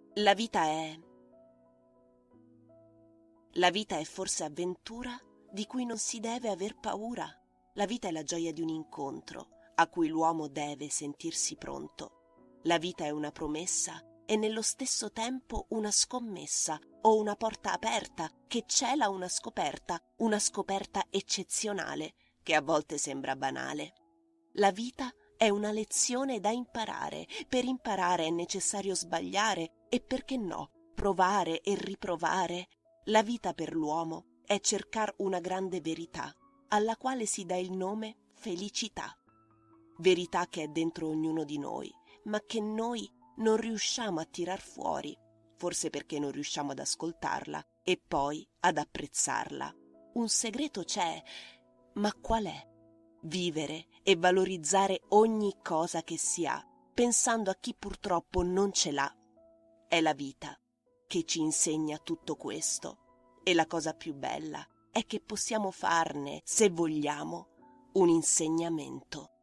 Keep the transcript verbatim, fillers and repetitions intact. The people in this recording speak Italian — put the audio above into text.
La vita è... La vita è forse avventura di cui non si deve aver paura. La vita è la gioia di un incontro a cui l'uomo deve sentirsi pronto. La vita è una promessa e nello stesso tempo una scommessa o una porta aperta che cela una scoperta, una scoperta eccezionale che a volte sembra banale. La vita è una lezione da imparare. Per imparare è necessario sbagliare e, perché no, provare e riprovare. La vita per l'uomo è cercare una grande verità, alla quale si dà il nome felicità. Verità che è dentro ognuno di noi, ma che noi non riusciamo a tirar fuori, forse perché non riusciamo ad ascoltarla e poi ad apprezzarla. Un segreto c'è, ma qual è? Vivere e valorizzare ogni cosa che si ha, pensando a chi purtroppo non ce l'ha. È la vita che ci insegna tutto questo, e la cosa più bella è che possiamo farne, se vogliamo, un insegnamento.